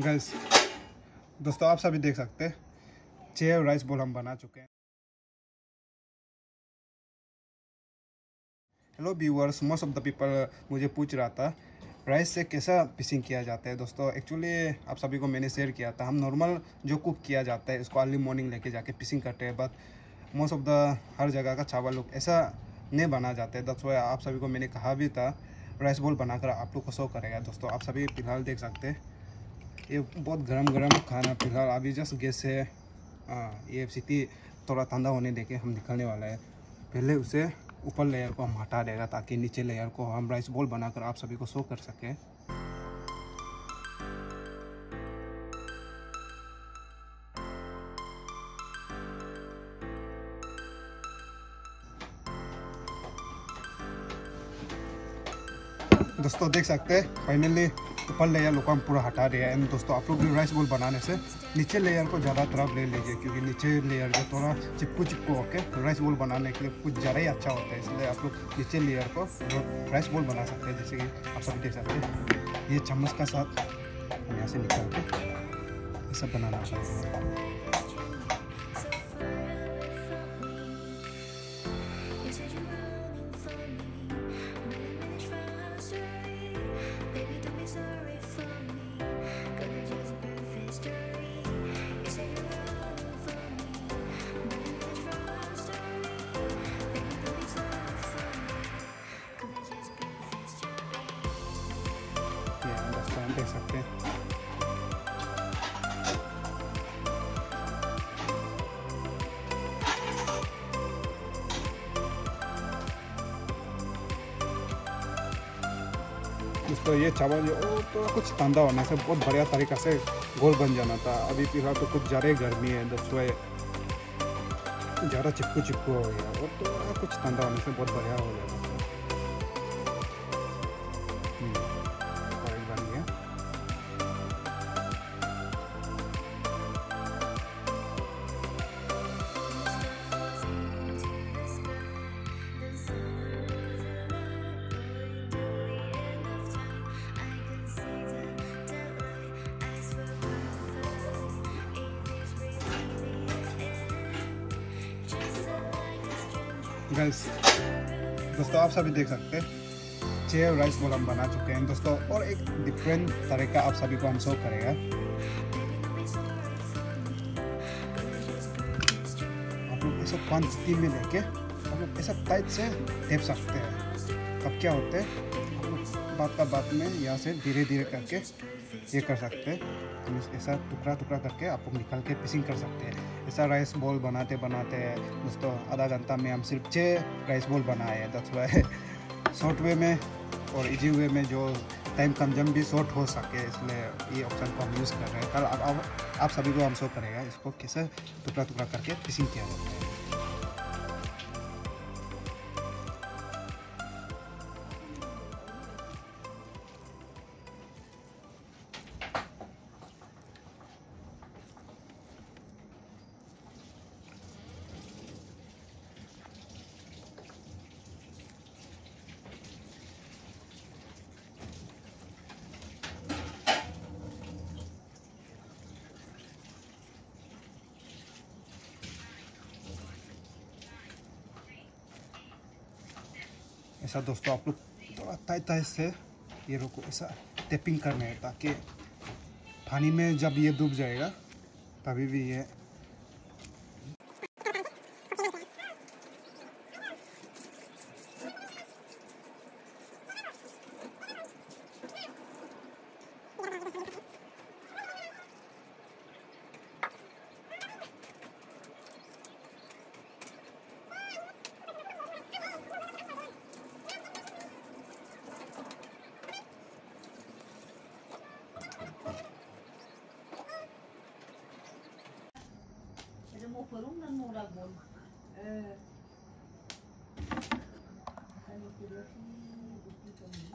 Guys दोस्तों, आप सभी देख सकते हैं 6 राइस बॉल हम बना चुके हैं। Hello viewers, most of the people मुझे पूछ रहा था राइस से कैसा पिसिंग किया जाता है। दोस्तों एक्चुअली आप सभी को मैंने शेयर किया था, हम नॉर्मल जो कुक किया जाता है इसको अर्ली मॉर्निंग लेके जाके पिसिंग करते हैं, बट मोस्ट ऑफ द हर जगह का चावल लोग ऐसा नहीं बना जाता है। दैट्स व्हाई आप सभी को मैंने कहा भी था राइस बॉल बनाकर आप लोग को शो करेगा। दोस्तों आप सभी फिलहाल देख सकते हैं ये बहुत गरम गरम खाना फिलहाल अभी जस्ट गैस से ये सीटी थोड़ा ठंडा होने देके हम निकलने वाला है। पहले उसे ऊपर लेयर को हम हटा देगा ताकि नीचे लेयर को हम राइस बॉल बनाकर आप सभी को शो कर सकें। दोस्तों देख सकते हैं फाइनली ऊपर लेयर लोग हम पूरा हटा दिया है। एंड दोस्तों आप लोग भी राइस बॉल बनाने से नीचे लेयर को ज़्यादा तरफ ले लीजिए, क्योंकि नीचे लेयर जो थोड़ा चिपकू चिपकू होकर राइस बॉल बनाने के लिए कुछ ज़्यादा ही अच्छा होता है। इसलिए आप लोग नीचे लेयर को राइस बॉल बना सकते हैं। जैसे कि आप सभी देख सकते हैं ये चम्मच का साथ हम यहाँ से निकाल के ये सब बनाना चाहिए। देख सकते हैं दोस्तों ये चावल जो तो कुछ ठंडा होने से बहुत बढ़िया तरीका से गोल बन जाना था। अभी फिलहाल तो कुछ ज़्यादा गर्मी है, ज़्यादा चिपकू चिपकू हो गया, और तो कुछ ठंडा होने से बहुत बढ़िया हो जाएगा। गाइस दोस्तों आप सभी देख सकते हैं 6 राइस बॉल हम बना चुके हैं दोस्तों, और एक डिफरेंट तरीका आप सभी को हम शो करेगा। आप लोग ऐसा क्वांटिटी में लेके आप लोग ऐसा टाइट से टेप सकते हैं। अब क्या होते हैं आप लोग बात में यहाँ से धीरे धीरे करके ये कर सकते हैं। ऐसा टुकड़ा टुकड़ा करके आप लोग निकाल के पिसिंग कर सकते हैं। ऐसा राइस बॉल बनाते बनाते दोस्तों आधा घंटा में हम सिर्फ 6 राइस बॉल बनाए हैं। दैट्स व्हाई शॉर्ट वे में और इजी वे में जो टाइम कंजम भी शॉर्ट हो सके, इसलिए ये ऑप्शन को हम यूज़ कर रहे हैं। कल आप सभी को हम शो करेगा इसको कैसे टुकड़ा टुकड़ा करके पिसिंग किया जाता है। ऐसा दोस्तों आप लोग थोड़ा टाइट से ये रोको, ऐसा टेपिंग करना है ताकि पानी में जब ये डूब जाएगा तभी भी ये mau perung dan mau rabon. Kalau tidak sih, bukti kami.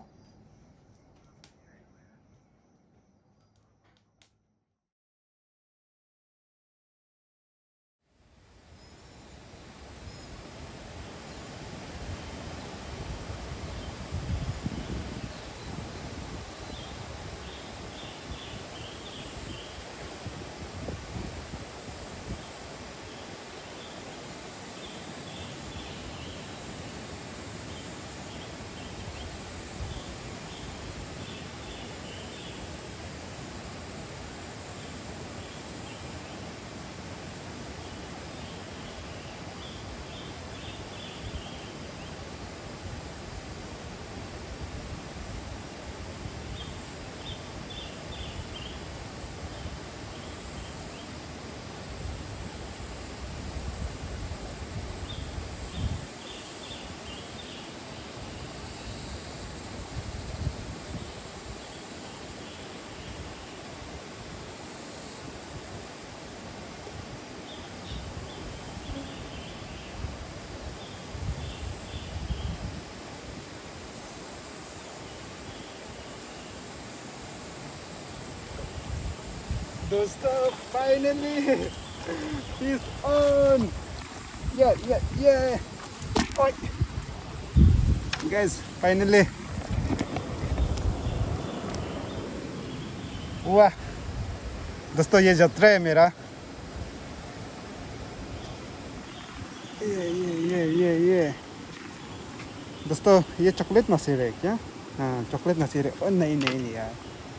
दोस्तों फाइनली इज ऑन ये गाइस फाइनली हुआ दोस्तों। ये जत्रा है मेरा। ये दोस्तों ये चॉकलेट नसीर है क्या? हाँ चॉकलेट नसीर है। ओ नहीं यार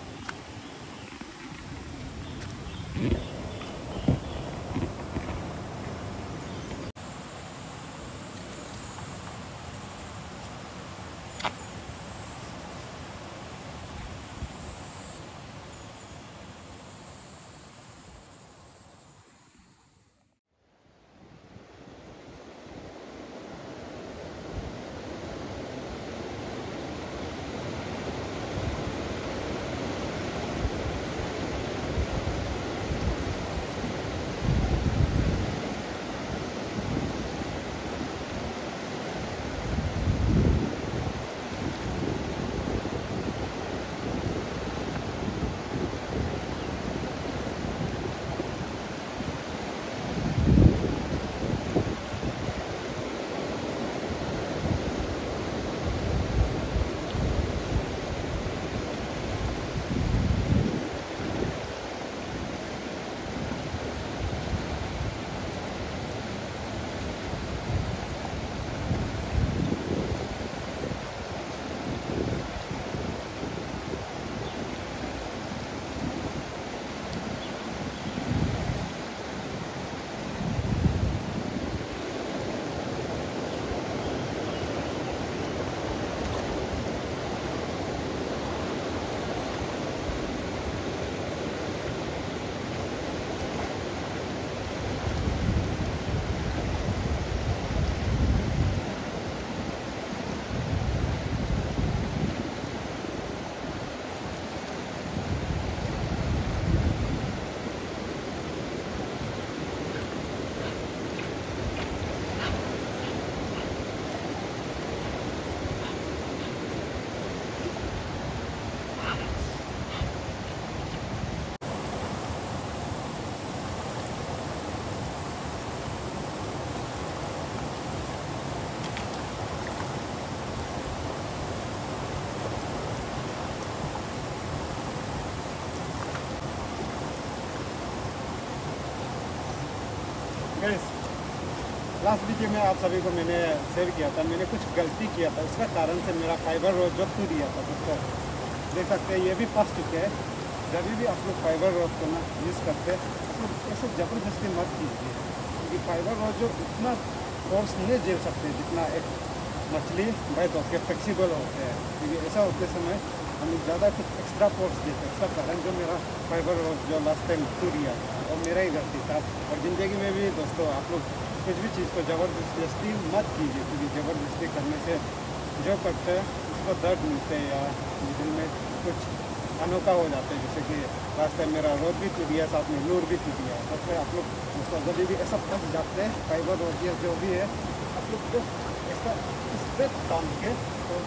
लास्ट वीडियो में आप सभी को मैंने शेयर किया था, मैंने कुछ गलती किया था, उसका कारण से मेरा फाइबर रोड जो टूट गया था दोस्तों। देख सकते हैं ये भी फंस चुके हैं। जब भी आप लोग फाइबर रोड को ना यूज़ करते हैं तो ऐसे ज़बरदस्ती मत कीजिए, क्योंकि फाइबर रोड जो उतना फोर्स नहीं झेल सकते जितना एक मछली भाई तो के फ्लेक्सीबल होते हैं, क्योंकि ऐसा होते समय हम ज़्यादा कुछ एक्स्ट्रा फोर्स देते हैं। उसका कारण जो मेरा फाइबर रोड जो लास्ट टाइम टूट गया था और मेरा ही गलती था। और ज़िंदगी में भी दोस्तों आप लोग कुछ भी चीज़ को ज़बरदस्ती मत कीजिए, क्योंकि ज़बरदस्ती करने से जो करते हैं उसको दर्द मिलते हैं या दिल में कुछ अनोखा हो जाता है। जैसे कि लास्ट टाइम मेरा रोड भी टूट गया, साथ में लूर भी टूट गया। सबसे आप लोग उसको जब भी ऐसा फंस जाते हैं फाइबर रोड या जो भी है, आप लोग जो ऐसा स्ट्रेट टान के तो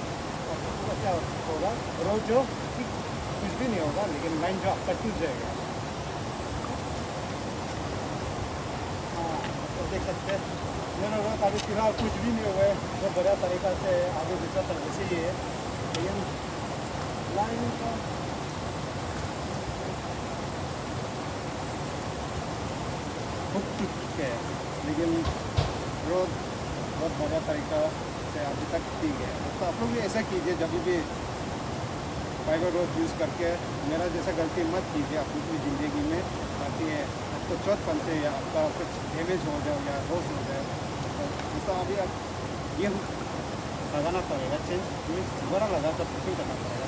क्या होगा, रोड जो कुछ भी नहीं होगा, लेकिन लाइन जो आपका टूट जाएगा। देख सकते हैं मेरा रोड अभी फिलहाल कुछ भी नहीं हुआ है, बहुत बढ़िया तरीका से आगे दूसरा तरह से ही है। लेकिन लाइन का बहुत टूट चुके हैं, लेकिन रोड बहुत बढ़िया तरीका से अभी तक ठीक है। तो आप लोग भी ऐसा कीजिए, जब भी फाइबर रोड यूज़ करके मेरा जैसा गलती मत कीजिए अपनी पूरी ज़िंदगी में, ताकि तो चौथ पनते या आपका कुछ डैमेज हो जाए या लॉस हो जाए। तो अभी आप ये लगाना पड़ेगा, चेंज मीन्स दोबारा लगा कर फिटिंग करना पड़ेगा।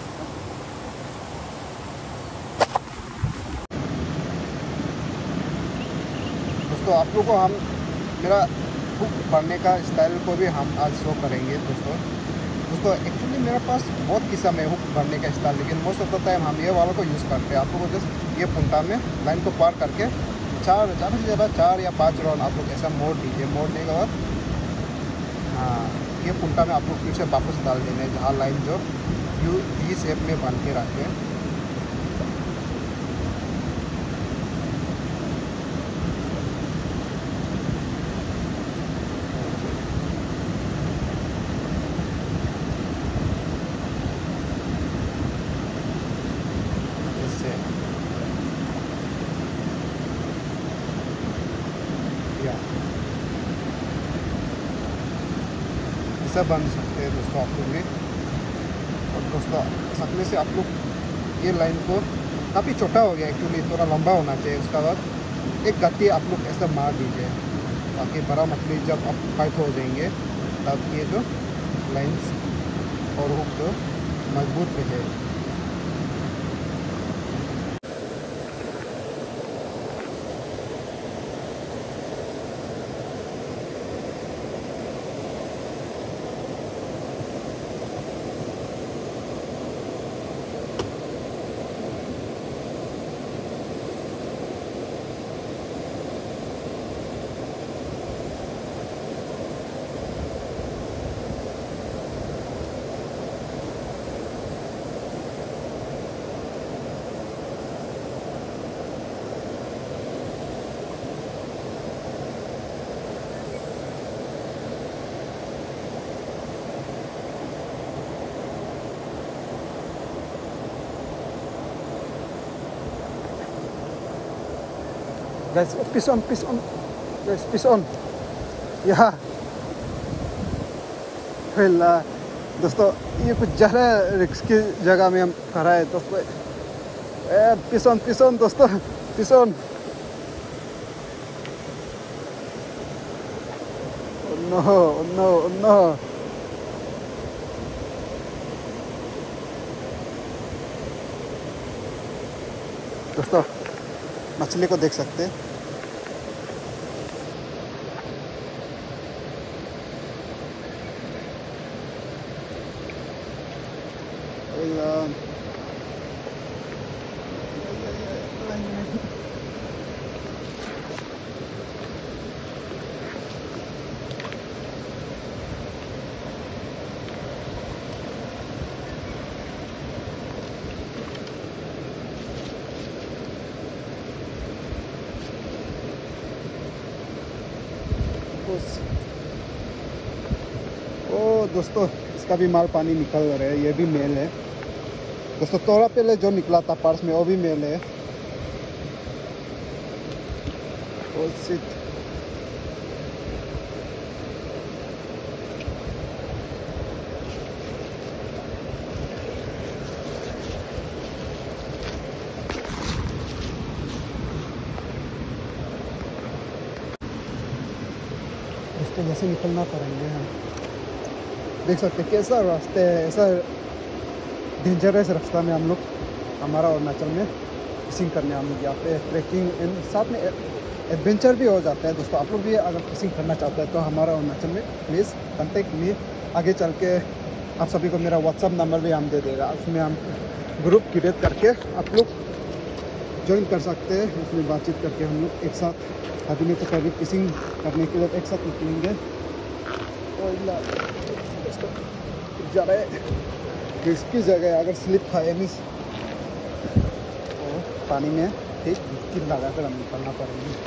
दोस्तों आप लोग को हम मेरा हुक भरने का स्टाइल को भी हम आज शो करेंगे दोस्तों। एक्चुअली मेरे पास बहुत किस्म है हुक भरने का स्टाइल, लेकिन मोस्ट ऑफ द टाइम हम ये वाला को यूज़ करते हैं। आप लोगों को जस्ट ये पुंटा में लाइन को पार करके ज़्यादा से ज़्यादा 4 या 5 राउंड आप लोग ऐसा मोड़ दीजिए। मोड़ने के बाद हाँ ये पुंटा में आप लोग पीछे वापस डाल देंगे, जहाँ लाइन जो यू शेप में बन के रखे हैं। ऐसा बन सकते हैं दोस्तों आप लोग में। और दोस्तों सकने से आप लोग ये लाइन को काफ़ी छोटा हो गया एक्चुअली, थोड़ा लंबा होना चाहिए। उसका बाद एक गति आप लोग ऐसा मार दीजिए ताकि बड़ा मछली जब आप फाइट हो जाएंगे तब ये जो लाइन्स और हुक जो मजबूत रहे। Guys, piss on, guys, piss on. Yeah. Well, दोस्तों ये कुछ ज़्यादा रिस्क की जगह में हम खड़ा है दोस्तों। पिस ऑन दोस्तों, पिस ऑन। नो। दोस्तों मछली को देख सकते हैं। ओ दोस्तों इसका भी माल पानी निकल रहा है, ये भी मेल है दोस्तों। थोड़ा पहले जो निकला था पर्स में वो भी मेल है। Oh shit. दोस्तों जैसे निकलना पड़ेंगे हम। देख सकते हैं कैसा रास्ते है, ऐसा डेंजरस रास्ता में हम लोग हमारा अरुणाचल में फिशिंग करने हम लोग यहाँ पे ट्रैकिंग एंड साथ में एडवेंचर भी हो जाता है दोस्तों। आप लोग भी अगर फिशिंग करना चाहते हैं तो हमारा अरुणाचल में प्लीज़ कॉन्टेक्ट मी। आगे चल के आप सभी को मेरा व्हाट्सअप नंबर भी हम दे देगा, उसमें हम ग्रुप क्रिएट करके आप लोग ज्वाइन कर सकते हैं। उसमें बातचीत करके हम लोग एक साथ अभी नहीं तो कभी फिशिंग करने के लिए एक साथ निकलेंगे। जा रहे रिस्की जगह है, अगर स्लिप खाए मिस पानी में ठीक डुबकी लगा कर हम निकलना पड़ेगा।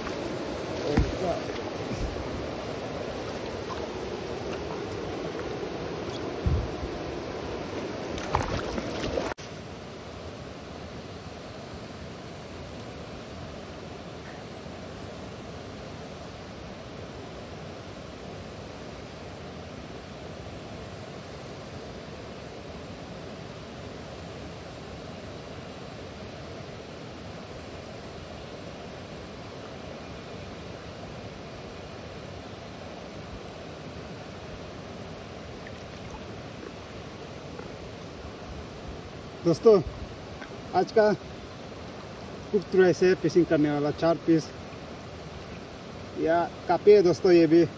दोस्तों आज का कुक ट्राइस है फिशिंग करने वाला 4 पीस या काफ़ी है दोस्तों। ये भी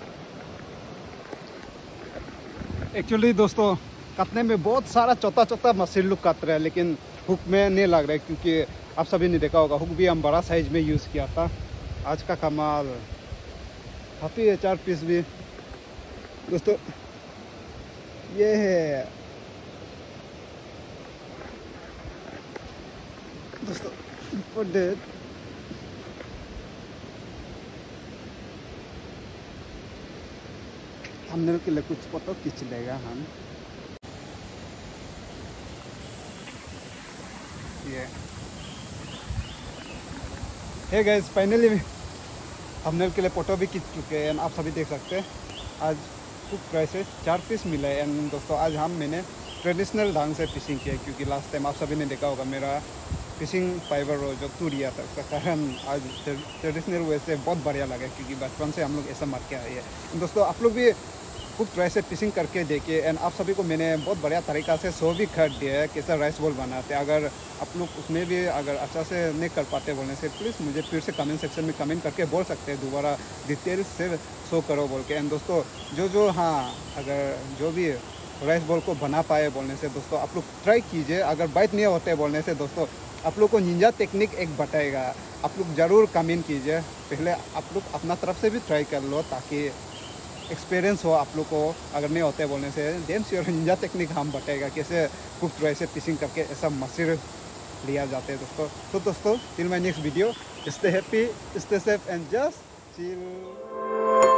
एक्चुअली दोस्तों कतने में बहुत सारा चौथा मछली लोग काट रहे हैं, लेकिन हुक में नहीं लग रहा है क्योंकि आप सभी ने देखा होगा हुक भी हम बड़ा साइज में यूज़ किया था। आज का कमाल काफ़ी है 4 पीस भी दोस्तों। ये है दोस्तों हमने के लिए कुछ फोटो खींच लेगा हम। ये हे गाइस फाइनली हमने के लिए फोटो भी खींच चुके हैं, आप सभी देख सकते हैं। आज कुक राइस है 4 पीस मिला है। एंड दोस्तों आज मैंने ट्रेडिशनल ढंग से फिशिंग किया, क्योंकि लास्ट टाइम आप सभी ने देखा होगा मेरा फिशिंग फाइबर जो टूट गया था, उसका कारण आज ट्रेडिशनल वे से बहुत बढ़िया लगा, क्योंकि बचपन से हम लोग ऐसा मार के आए हैं। दोस्तों आप लोग भी कुक राइस से फिशिंग करके देखिए। एंड आप सभी को मैंने बहुत बढ़िया तरीका से शो भी कर दिया है कैसा राइस बॉल बनाते हैं। अगर आप लोग उसमें भी अगर अच्छा से नहीं कर पाते बोलने से, प्लीज़ मुझे फिर से कमेंट सेक्शन में कमेंट करके बोल सकते हैं, दोबारा डिटेल्स से शो करो बोल के। एंड दोस्तों अगर जो भी राइस बॉल को बना पाए बोलने से दोस्तों आप लोग ट्राई कीजिए। अगर बाइट नहीं होते बोलने से दोस्तों आप लोग को निंजा टेक्निक एक बताएगा, आप लोग ज़रूर कमेंट कीजिए। पहले आप लोग अपना तरफ से भी ट्राई कर लो ताकि एक्सपीरियंस हो आप लोग को। अगर नहीं होते बोलने से देन श्योर निंजा टेक्निक हम बताएगा कैसे कुक राइस से फिशिंग करके ऐसा मछली लिया जाते हैं दोस्तों। तो दोस्तों till my next video, stay happy, stay safe and just chill.